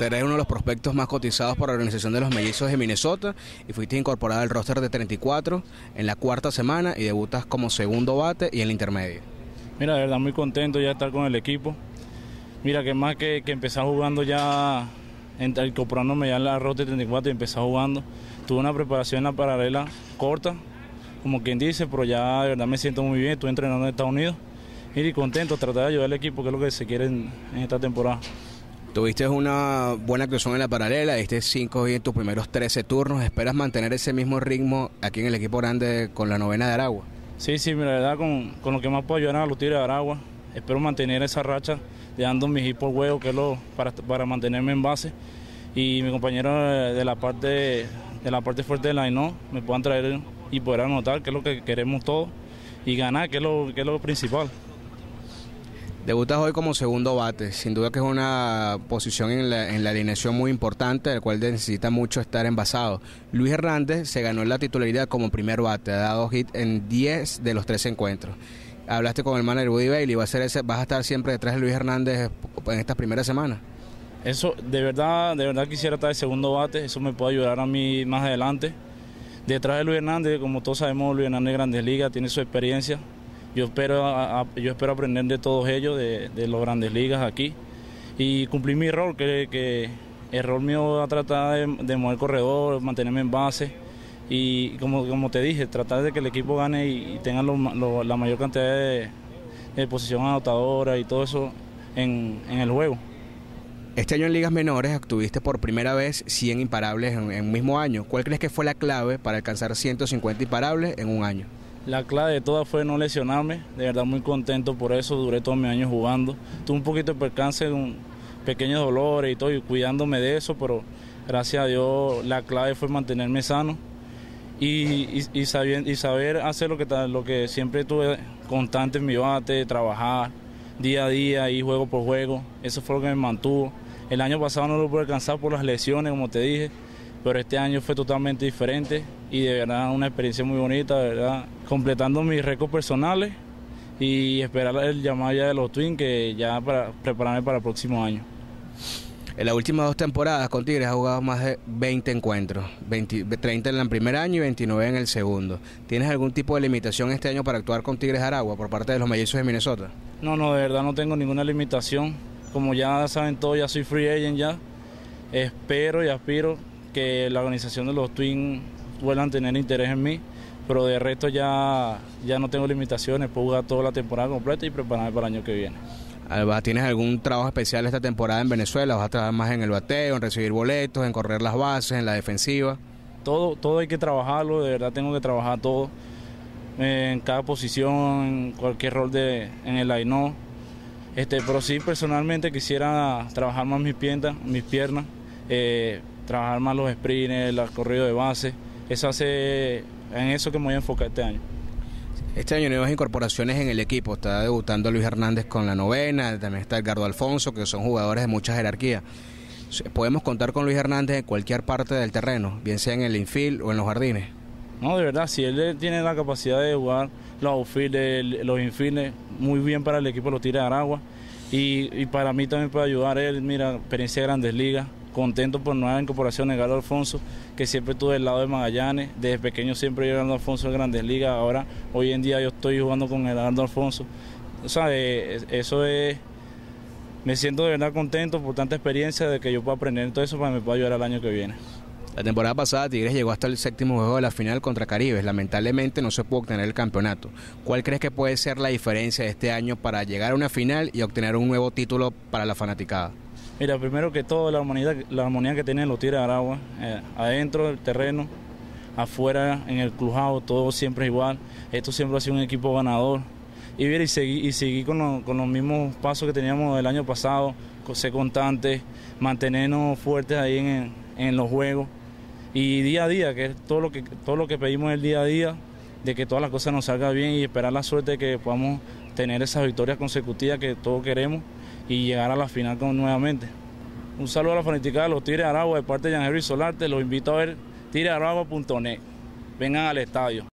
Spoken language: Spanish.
Eres uno de los prospectos más cotizados por la organización de los Mellizos de Minnesota y fuiste incorporado al roster de 34 en la cuarta semana y debutas como segundo bate y en la intermedia. Mira, de verdad muy contento ya de estar con el equipo. Mira, que más que empezar jugando ya, incorporándome ya en la roster 34 y empezar jugando. Tuve una preparación en la paralela corta, como quien dice, pero ya de verdad me siento muy bien. Estuve entrenando en Estados Unidos y contento, tratar de ayudar al equipo, que es lo que se quiere en esta temporada. Tuviste una buena actuación en la paralela, diste 5 y en tus primeros 13 turnos. ¿Esperas mantener ese mismo ritmo aquí en el equipo grande con la novena de Aragua? Sí, mira, la verdad con lo que más puedo ayudar a los Tigres de Aragua. Espero mantener esa racha de dando mi hit por juego, que es para mantenerme en base. Y mi compañero de la parte fuerte del line me puedan traer y poder anotar, que es lo que queremos todos, y ganar, que es lo principal. Debutas hoy como segundo bate, sin duda que es una posición en la alineación muy importante, del cual necesita mucho estar envasado. Luis Hernández se ganó la titularidad como primer bate, ha dado hit en 10 de los 13 encuentros. Hablaste con el manager Woody Bailey, ¿vas a estar siempre detrás de Luis Hernández en estas primeras semanas? Eso, de verdad quisiera estar de segundo bate, eso me puede ayudar a mí más adelante. Detrás de Luis Hernández, como todos sabemos, Luis Hernández Grandes Ligas, tiene su experiencia. Yo espero aprender de todos ellos, de los Grandes Ligas aquí, y cumplir mi rol, que el rol mío va a tratar de mover corredor, mantenerme en base, y como te dije, tratar de que el equipo gane y tenga la mayor cantidad de posición anotadora y todo eso en el juego. Este año en ligas menores obtuviste por primera vez 100 imparables en un mismo año. ¿Cuál crees que fue la clave para alcanzar 150 imparables en un año? La clave de todas fue no lesionarme, de verdad muy contento por eso, duré todo mi año jugando. Tuve un poquito de percance, pequeños dolores y todo, y cuidándome de eso, pero gracias a Dios la clave fue mantenerme sano y saber hacer lo que siempre tuve constante en mi bate, trabajar día a día y juego por juego. Eso fue lo que me mantuvo. El año pasado no lo pude alcanzar por las lesiones, como te dije, pero este año fue totalmente diferente y de verdad una experiencia muy bonita, de verdad, completando mis récords personales y esperar el llamado ya de los Twins, que ya para prepararme para el próximo año. En las últimas 2 temporadas con Tigres has jugado más de 20 encuentros, 30 en el primer año y 29 en el segundo. ¿Tienes algún tipo de limitación este año para actuar con Tigres de Aragua por parte de los Mellizos de Minnesota? No, de verdad no tengo ninguna limitación. Como ya saben todos, ya soy free agent ya. Espero y aspiro que la organización de los Twins vuelvan a tener interés en mí, pero de resto ya no tengo limitaciones, puedo jugar toda la temporada completa y prepararme para el año que viene. Alba, ¿tienes algún trabajo especial esta temporada en Venezuela? ¿Vas a trabajar más en el bateo, en recibir boletos, en correr las bases, en la defensiva? Todo hay que trabajarlo, de verdad tengo que trabajar todo, en cada posición, en cualquier rol en el line-up. Pero sí, personalmente quisiera trabajar más mis piernas, trabajar más los sprints, los corridos de base. En eso que me voy a enfocar este año. Este año hay nuevas incorporaciones en el equipo, está debutando Luis Hernández con la novena, también está Edgardo Alfonso, que son jugadores de mucha jerarquía. ¿Podemos contar con Luis Hernández en cualquier parte del terreno, bien sea en el infield o en los jardines? No, de verdad, si él tiene la capacidad de jugar los outfield, los infields, muy bien para el equipo de los Tigres de Aragua, y para mí también puede ayudar él, mira, experiencia de Grandes Ligas. Contento por nueva incorporación de Edgardo Alfonso, que siempre estuve del lado de Magallanes, desde pequeño siempre yo Edgardo Alfonso en Grandes Ligas, ahora hoy en día yo estoy jugando con Edgardo Alfonso. O sea, me siento de verdad contento por tanta experiencia, de que yo pueda aprender todo eso para que me pueda ayudar el año que viene. La temporada pasada Tigres llegó hasta el 7º juego de la final contra Caribes, lamentablemente no se pudo obtener el campeonato. ¿Cuál crees que puede ser la diferencia de este año para llegar a una final y obtener un nuevo título para la fanaticada? Mira, primero que todo, la armonía que tienen los Tigres de Aragua, adentro del terreno, afuera, en el clubhouse, todo siempre es igual. Esto siempre ha sido un equipo ganador. Y seguir con los mismos pasos que teníamos el año pasado, ser constantes, mantenernos fuertes ahí en los juegos. Y día a día, que es todo lo que pedimos el día a día, de que todas las cosas nos salgan bien y esperar la suerte de que podamos tener esas victorias consecutivas que todos queremos y llegar a la final nuevamente. Un saludo a la fanaticada de los Tigres de Aragua de parte de Jean Henry Solarte. Los invito a ver tigresdearagua.net. Vengan al estadio.